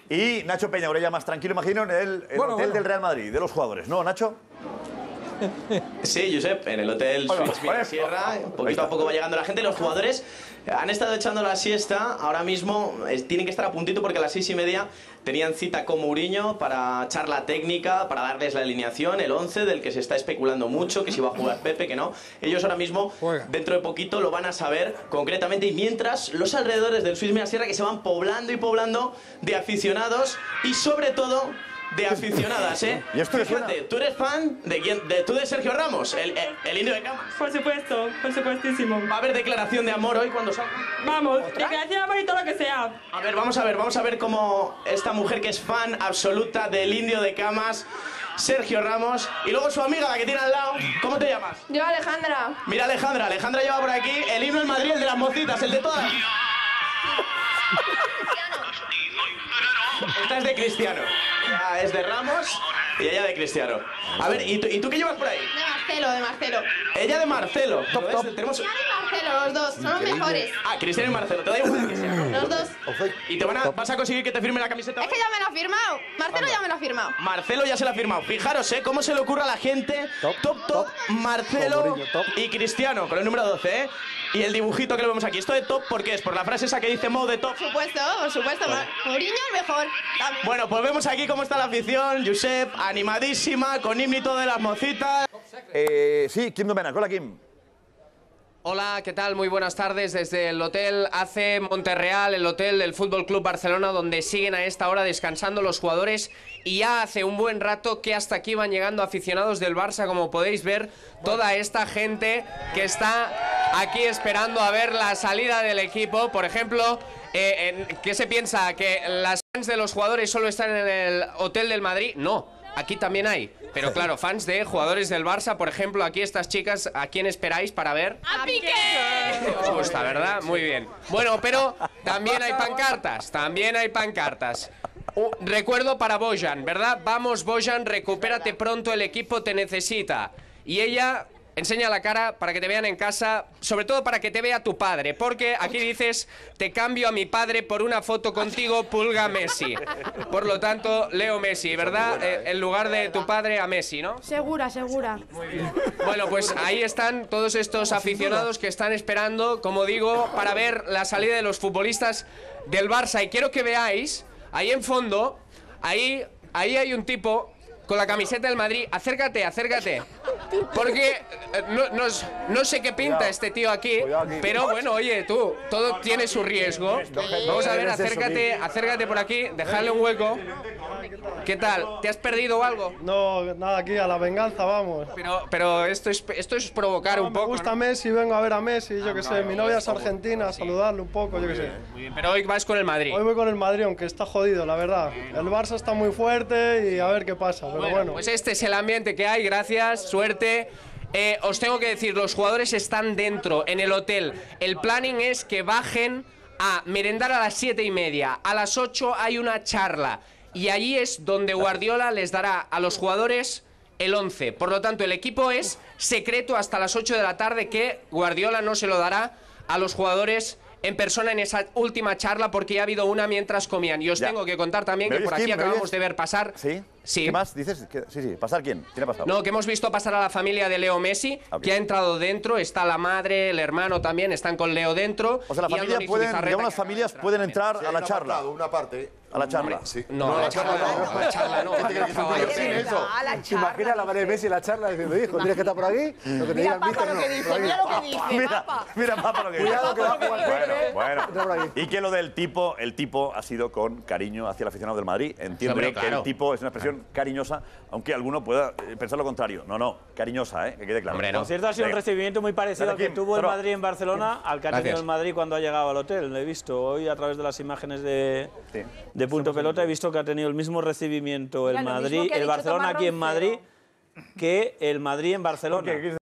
Y Nacho Peña, ahora ya más tranquilo, imagino, en el hotel del Real Madrid, de los jugadores, ¿no, Nacho? Sí, Josep, en el hotel Suites Villa Sierra, poquito a poco va llegando la gente. Los jugadores han estado echando la siesta, ahora mismo tienen que estar a puntito porque a las 6:30 tenían cita con Mourinho para charla técnica, para darles la alineación, el 11 del que se está especulando mucho, que si va a jugar Pepe, que no. Ellos ahora mismo, dentro de poquito, lo van a saber concretamente, y mientras los alrededores del Suites Villa Sierra que se van poblando y poblando de aficionados y sobre todo de aficionadas, ¿eh? ¿Y esto Fíjate, ¿tú eres fan de quién? ¿Tú de Sergio Ramos, el indio de Camas? Por supuestísimo. ¿Va a haber declaración de amor hoy cuando salga? Vamos, declaración de amor y todo lo que sea. A ver, vamos a ver cómo esta mujer que es fan absoluta del indio de Camas, Sergio Ramos, y luego su amiga, la que tiene al lado. ¿Cómo te llamas? Yo, Alejandra. Mira, Alejandra lleva por aquí el himno del Madrid, el de las mocitas, el de todas. Esta es de Cristiano. Ella es de Ramos y ella de Cristiano. A ver, ¿y tú qué llevas por ahí? De Marcelo. Ella de Marcelo. Tenemos... Cristiano y Marcelo, los dos, son los mejores. Ah, Cristiano y Marcelo. ¿Te da igual que sea? Los dos. ¿Y vas a conseguir que te firme la camiseta? Es que ya me lo ha firmado. Marcelo ya me lo ha firmado. Marcelo ya se la ha firmado. Fijaros, cómo se le ocurre a la gente. Top, Marcelo y Cristiano, con el número 12, ¿eh? Y el dibujito que lo vemos aquí. Esto de top, ¿por qué es? Por la frase esa que dice Mo de top. Por supuesto. Mourinho el mejor. También. Bueno, pues vemos aquí cómo está la afición. Josep, animadísima, con himno y todo de las mocitas. Sí, Kim Domènech. Hola, Kim. Hola, ¿qué tal? Muy buenas tardes desde el Hotel AC Monterreal, el hotel del Fútbol Club Barcelona, donde siguen a esta hora descansando los jugadores, y ya hace un buen rato que hasta aquí van llegando aficionados del Barça, como podéis ver, toda esta gente que está aquí esperando a ver la salida del equipo. Por ejemplo, ¿qué se piensa? ¿Que las fans de los jugadores solo están en el Hotel del Madrid? No. Aquí también hay, pero claro, fans de jugadores del Barça, por ejemplo, aquí estas chicas, ¿a quién esperáis para ver? ¡A Piqué! Os gusta, ¿verdad? Muy bien. Bueno, pero también hay pancartas, recuerdo para Bojan, ¿verdad? Vamos, Bojan, recupérate pronto, el equipo te necesita. Y ella... enseña la cara para que te vean en casa, sobre todo para que te vea tu padre, porque aquí dices, te cambio a mi padre por una foto contigo, pulga Messi. Por lo tanto, Leo Messi, ¿verdad? En lugar de tu padre, a Messi, ¿no? Segura. Muy bien. Bueno, pues ahí están todos estos aficionados que están esperando, como digo, para ver la salida de los futbolistas del Barça. Y quiero que veáis, ahí en fondo, ahí hay un tipo con la camiseta del Madrid. Acércate. Porque no sé qué pinta este tío aquí, pero bueno, oye, tú, todo tiene su riesgo. Vamos a ver, acércate por aquí, dejarle un hueco. ¿Qué tal? ¿Te has perdido algo? No, nada, aquí a la venganza vamos. Pero esto es provocar un poco. Me gusta Messi, vengo a ver a Messi, yo qué sé. Mi novia es argentina, a saludarle un poco, yo qué sé. Muy bien, pero hoy vas con el Madrid. Hoy voy con el Madrid, aunque está jodido, la verdad. El Barça está muy fuerte y a ver qué pasa, pero bueno. Pues este es el ambiente que hay, gracias, suerte. Os tengo que decir, los jugadores están dentro, en el hotel. El planning es que bajen a merendar a las 7:30. A las 8 hay una charla. Y allí es donde Guardiola les dará a los jugadores el 11. Por lo tanto, el equipo es secreto hasta las 8 de la tarde, que Guardiola no se lo dará a los jugadores en persona en esa última charla, porque ya ha habido una mientras comían. Y os tengo que contar también que por aquí acabamos de ver pasar... ¿Sí? Sí. ¿Qué más dices? Sí. ¿Pasar quién? ¿Quién ha pasado? No, que hemos visto pasar a la familia de Leo Messi, que ha entrado dentro. Está la madre, el hermano también, están con Leo dentro. O sea, las familias pueden entrar a la charla. Una parte. A la charla. No, a la charla no. A la charla no. Imagina la madre de Messi en la charla diciendo, hijo, tienes que estar por aquí. Lo que te diga el míster, no. Mira lo que dice, papá. Mira, papá, lo que dice. Cuidado que va a jugar. Bueno. Y que lo del tipo, el tipo ha sido con cariño hacia el aficionado del Madrid. Entiendo que el tipo es una expresión cariñosa, aunque alguno pueda pensar lo contrario. No, cariñosa, que quede claro. Por cierto, ha sido un recibimiento muy parecido al que tuvo el Madrid en Barcelona, al que ha tenido el Madrid cuando ha llegado al hotel. Lo he visto hoy a través de las imágenes de Punto Pelota, he visto que ha tenido el mismo recibimiento el Madrid, el Barcelona aquí en Madrid, que el Madrid en Barcelona.